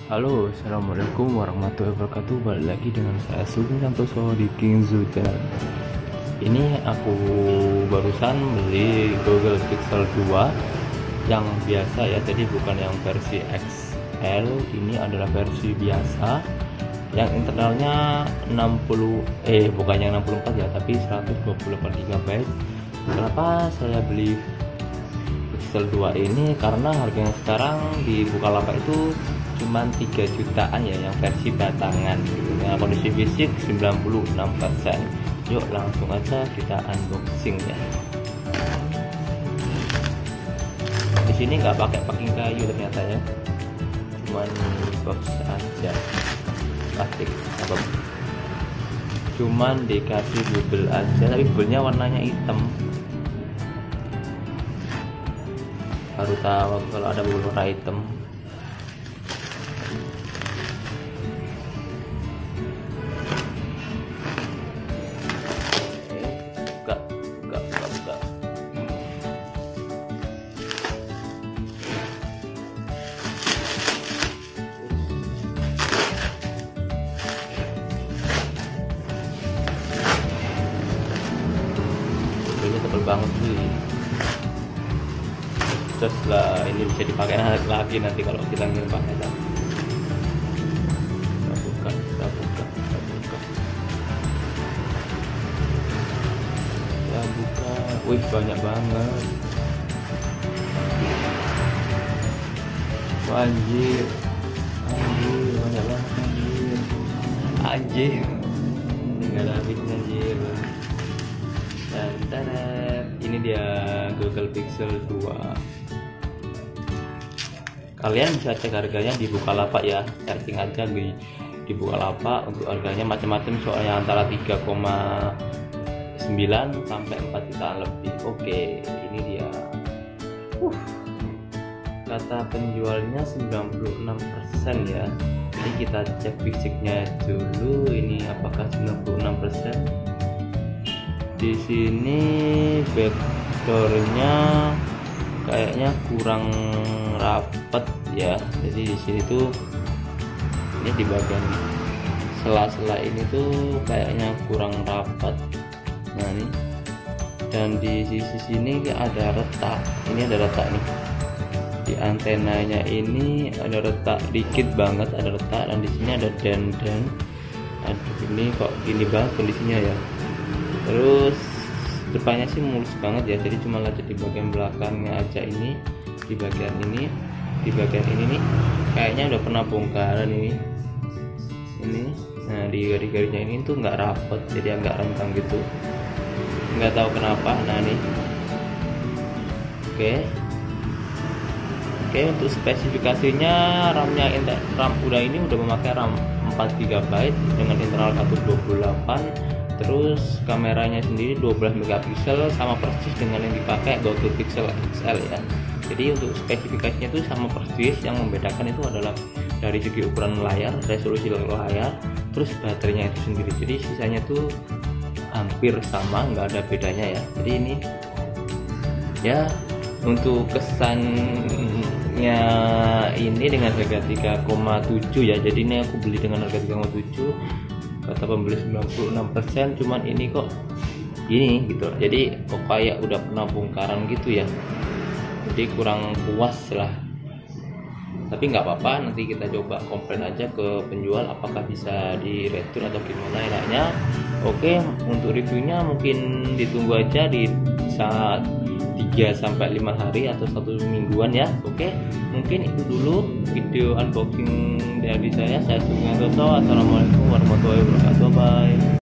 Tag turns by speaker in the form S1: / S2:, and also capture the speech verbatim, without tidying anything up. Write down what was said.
S1: Halo, assalamualaikum warahmatullahi wabarakatuh. Balik lagi dengan saya Sugeng Santoso di King Zoo Channel. Ini aku barusan beli Google Pixel dua yang biasa ya, jadi bukan yang versi X L. Ini adalah versi biasa yang internalnya enam puluh eh bukan yang enam puluh empat ya, tapi seratus dua puluh delapan giga byte. Kenapa saya beli Pixel dua ini? Karena harganya sekarang di Bukalapak itu cuman tiga jutaan ya, yang versi batangan. Nah, kondisi fisik sembilan puluh enam persen. Yuk langsung aja kita unboxing ya. Di sini nggak pakai packing kayu ternyata ya, cuman box aja plastik apa, cuman dikasih bubble aja, tapi bubblenya warnanya hitam. Baru tahu kalau ada bubble warna hitam. Tebel banget sih, terus lah ini bisa dipakai lagi nanti kalau kita ingin pakai. Kita buka, kita buka, kita buka, kita buka. Wih, banyak banget. Wah, anjir, anjir, banyak banget anjir, anjir, nggak ada habisnya anjir. Dan tadat, ini dia Google Pixel dua. Kalian bisa cek harganya di Bukalapak ya, searching aja di, di Bukalapak untuk harganya macam-macam, soalnya antara tiga koma sembilan sampai empat jutaan lebih. Oke, ini dia. Uh, kata penjualnya sembilan puluh enam persen ya. Jadi kita cek fisiknya dulu, ini apakah sembilan puluh enam persen. Di sini backdoornya kayaknya kurang rapet ya, jadi di sini tuh ini di bagian sela-sela ini tuh kayaknya kurang rapat. Nah ini, dan di sisi sini ada retak, ini ada retak nih di antenanya, ini ada retak dikit banget, ada retak, dan di sini ada den-den. Aduh, ini kok gini banget kondisinya ya. Terus depannya sih mulus banget ya, jadi cuma ada di bagian belakangnya aja. Ini di bagian ini, di bagian ini nih kayaknya udah pernah bongkaran ini. Ini, nah di garis-garisnya ini tuh nggak rapet, jadi agak rentang gitu. Nggak tahu kenapa. Nah nih, oke, oke untuk spesifikasinya RAM-nya RAM udah ini udah memakai RAM empat giga byte dengan internal seratus dua puluh delapan. Terus kameranya sendiri dua belas megapiksel, sama persis dengan yang dipakai Google Pixel X L ya. Jadi untuk spesifikasinya itu sama persis, yang membedakan itu adalah dari segi ukuran layar, resolusi layar, terus baterainya itu sendiri. Jadi sisanya tuh hampir sama, nggak ada bedanya ya. Jadi ini ya untuk kesannya ini dengan harga tiga koma tujuh ya. Jadi ini aku beli dengan harga tiga koma tujuh. Kata pembeli sembilan puluh enam persen, cuman ini kok gini gitu. Jadi kok kayak udah pernah bongkaran gitu ya, jadi kurang puas lah. Tapi nggak apa-apa, nanti kita coba komplain aja ke penjual apakah bisa di return atau gimana enaknya. Oke, untuk reviewnya mungkin ditunggu aja di saat tiga sampai lima hari atau satu mingguan ya. Oke, mungkin itu dulu video unboxing dari saya. Saya Sugeng Santoso. Assalamualaikum warahmatullahi wabarakatuh. Bye.